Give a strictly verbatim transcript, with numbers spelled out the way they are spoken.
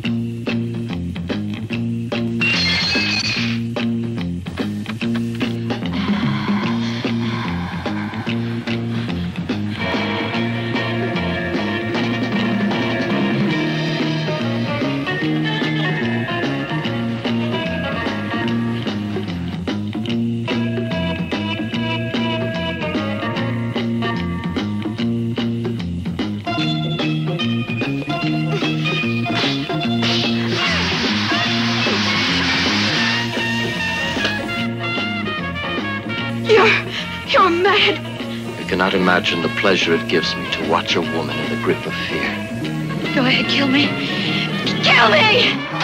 Cannot imagine the pleasure it gives me to watch a woman in the grip of fear. Go ahead, kill me. Kill me!